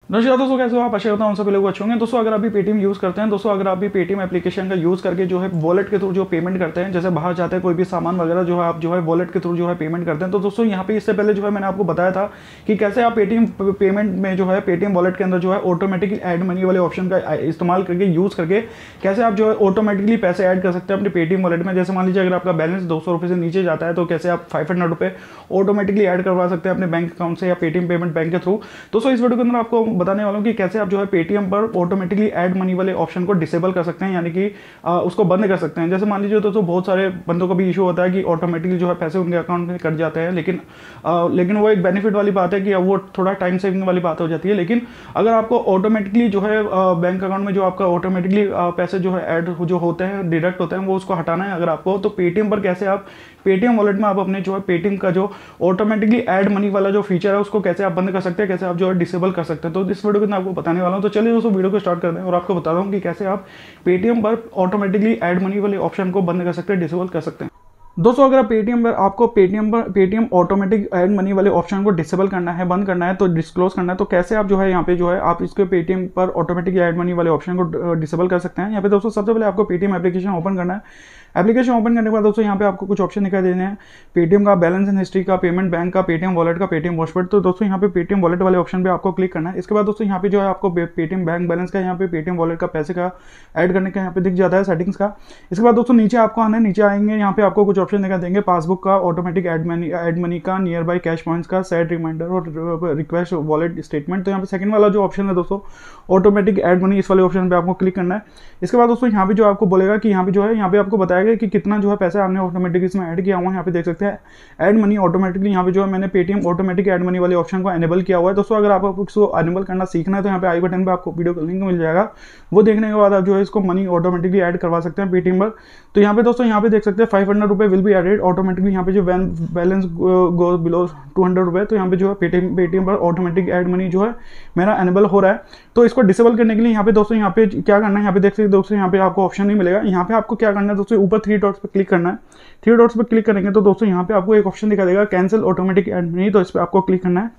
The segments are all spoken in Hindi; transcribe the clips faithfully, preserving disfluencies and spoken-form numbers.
नमस्कार दोस्तों, कैसे हो आप? आशा करता हूँ सभी लोग अच्छे होंगे। दोस्तों अगर आप भी पेटीएम यूज़ करते हैं, दोस्तों अगर आप भी पेटीएम एप्लीकेशन का यूज़ करके जो है वॉलेट के थ्रू जो पेमेंट करते हैं, जैसे बाहर जाते हैं कोई भी सामान वगैरह जो है आप जो है वॉलेट के थ्रू जो है पेमेंट करते हैं, तो दोस्तों यहाँ पे इससे पहले जो है मैंने आपको बताया था कि कैसे आप पेटीएम पेमेंट में जो है पेटीएम वॉलेट के अंदर जो है ऑटोमेटिकली ऐड मनी वाले ऑप्शन का इस्तेमाल करके यूज़ करके कैसे आप जो है ऑटोमेटिकली पैसे ऐड कर सकते हैं अपने पेटीएम वॉलेट में। जैसे मान लीजिए अगर आपका बैलेंस दो सौ रुपये से नीचे जाता है तो कैसे आप फाइव हंड्रेड रुपये ऑटोमेटिकली ऐड करवा सकते हैं अपने बैंक अकाउंट से या पेटीएम पेमेंट बैंक के थ्रू। दोस्तों इस वीडियो के अंदर आपको बताने वाला हूँ कि कैसे आप जो है पेटीएम पर ऑटोमेटिकली ऐड मनी वाले ऑप्शन को डिसेबल कर सकते हैं, यानी कि आ, उसको बंद कर सकते हैं। जैसे मान लीजिए दोस्तों बहुत सारे बंदों को भी इशू होता है कि ऑटोमेटिकली जो है पैसे उनके अकाउंट में कट जाते हैं, लेकिन आ, लेकिन वो एक बेनिफिट वाली बात है कि वो थोड़ा टाइम सेविंग वाली बात हो जाती है। लेकिन अगर आपको ऑटोमेटिकली जो है बैंक अकाउंट में जो आपका ऑटोमेटिकली पैसे जो है ऐड जो होते हैं डिडक्ट होते हैं वो उसको हटाना है अगर आपको, तो पेटीएम पर कैसे आप पेटीएम वॉलेट में आप अपने जो है पेटीएम का जो ऑटोमेटिकली ऐड मनी वाला जो फीचर है उसको कैसे आप बंद कर सकते हैं, कैसे आप जो है डिसेबल कर सकते हैं, तो इस वीडियो को मैं आपको बताने वाला हूं। तो चलिए दोस्तों वीडियो को स्टार्ट करते हैं और आपको बता रहा हूं कि कैसे आप पेटीएम पर ऑटोमेटिकली ऐड मनी वाले ऑप्शन को बंद कर सकते हैं, डिसेबल कर सकते हैं। दोस्तों अगर आप पेटीएम पर आपको पेटीएम पर पेटीएम ऑटोमेटिक ऐड मनी वाले ऑप्शन को डिसेबल करना है, बंद करना है, तो डिस्क्लोज करना है, तो कैसे आप जो है यहाँ पे जो है आप इसके पेटीएम पर ऑटोमेटिक ऐड मनी वाले ऑप्शन को डिसेबल कर सकते हैं। यहाँ पे दोस्तों सबसे पहले आपको पेटीएम एप्लीकेशन ओपन करना है। एप्लीकेशन ओपन करने के बाद दोस्तों यहाँ पे आपको कुछ ऑप्शन दिखाई देने हैं, पेटीएम का, बैलेंस इन हिस्ट्री का, पेमेंट बैंक का, पेटीएम वॉलेट का, पेटीएम पोस्टपेड। तो दोस्तों यहाँ पे पेटीएम वॉलेट वाले ऑप्शन पे आपको क्लिक करना है। इसके बाद दोस्तों यहाँ पे जो है आपको पेटीएम बैंक बैलेंस का, यहाँ पे पेटीएम वॉलेट का पैसे का ऐड करने का यहाँ पे दिख जाता है सेटिंग्स का। इसके बाद दोस्तों नीचे आपको आना है, नीचे आएंगे यहाँ पे आपको कुछ ऑप्शन दिखाई देंगे, पासबुक का, automatic add money add money का, नियर बाई कैश पॉइंट्स का, सेट रिमाइंडर और रिक्वेस्ट वॉलेट स्टेटमेंट। तो यहाँ पे सेकंड वाला जो ऑप्शन है दोस्तों ऑटोमेटिक ऐड मनी, इस वाले ऑप्शन पे आपको क्लिक करना है। इसके बाद दोस्तों यहाँ पे जो आपको बोलेगा कि यहाँ पे जो है यहाँ पे आपको बताया गया कि कितना जो है पैसा आपने ऑटोमेटिक इसमें ऐड किया हुआ है। यहाँ पे देख सकते हैं ऐड मनी ऑटोमेटिकली, यहाँ पे जो है मैंने पेटीएम ऑटोमेटिक ऐड मनी वाले ऑप्शन को एनेबल किया हुआ है। दोस्तों अगर आपको इसको एनेबल करना सीखना है तो यहाँ पे आई बटन पे आपको वीडियो का लिंक मिल जाएगा, वो देखने के बाद आप जो है इसको मनी ऑटोमेटिकली ऐड करवा सकते हैं पेटीएम पर। तो यहाँ पे दोस्तों यहाँ पे देख सकते हैं फाइव हंड्रेड रुपये विल बी एडेड ऑटोमेटिकली, यहाँ पे जो balance go below two hundred रुपये, तो यहाँ पे जो है पेटीएम पेटीएम पर ऑटोमेटिक ऐड मनी जो है मेरा एनेबल हो रहा है। तो इसको डिसेबल करने के लिए यहाँ पे दोस्तों यहाँ पे क्या करना है, यहाँ पे देख सकते हैं दोस्तों यहाँ पे आपको ऑप्शन नहीं मिलेगा। यहाँ पे आपको क्या करना है दोस्तों, ऊपर थ्री डॉट्स पे क्लिक करना है। थ्री डॉट्स पे क्लिक करेंगे तो दोस्तों यहाँ पे आपको एक ऑप्शन दिखा देगा कैंसिल ऑटोमेटिक ऐड मनी, तो इस पे आपको क्लिक करना है।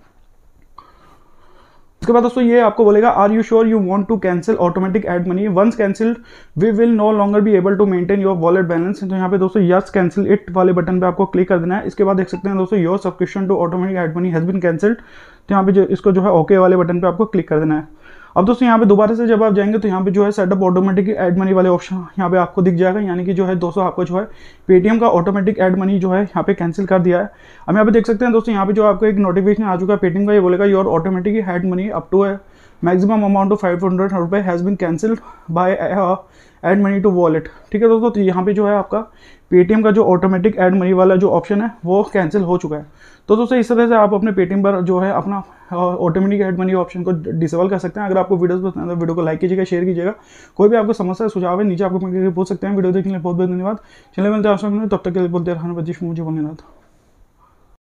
इसके बाद दोस्तों ये आपको बोलेगा are you sure you want to cancel automatic add money, once cancelled we will no longer be able to maintain your wallet balance. तो यहाँ पे दोस्तों यस कैंसिल इट वाले बटन पे आपको क्लिक कर देना है। इसके बाद देख सकते हैं दोस्तों your subscription to automatic add money has been cancelled, तो यहाँ पे जो इसको जो है ओके वाले बटन पे आपको क्लिक कर देना है। अब दोस्तों यहाँ पे दोबारा से जब आप जाएंगे तो यहाँ पे जो है सेटअप ऑटोमेटिक ऐड मनी वाले ऑप्शन यहाँ पे आपको दिख जाएगा, यानी कि जो है दोस्तों आपको जो है पेटीएम का ऑटोमेटिक ऐड मनी जो है यहाँ पे कैंसिल कर दिया है। अब यहाँ पे देख सकते हैं दोस्तों यहाँ पे जो आपको एक नोटिफिकेशन आ चुका है पेटीएम का, ये बोलेगा your automatic add money up to maximum amount of five hundred रुपये has been cancelled by add money to wallet. ठीक है दोस्तों, तो यहाँ पे जो है आपका पेटीएम का जो ऑटोमेटिक ऐड मनी वाला जो ऑप्शन है वो कैंसिल हो चुका है। तो दोस्तों इस तरह से आप अपने पेटीएम पर जो है अपना ऑटोमेटिक ऐड मनी ऑप्शन को डिसेबल कर सकते हैं। अगर आपको वीडियोस पसंद है तो वीडियो को लाइक कीजिएगा, शेयर कीजिएगा। कोई भी आपको समस्या सुझाव है नीचे आपको कमेंट करके पूछ सकते हैं। वीडियो देखने के लिए बहुत बहुत धन्यवाद। चलिए मिलते हैं, तब तक के लिए बोलते रहना, मुझे बोलने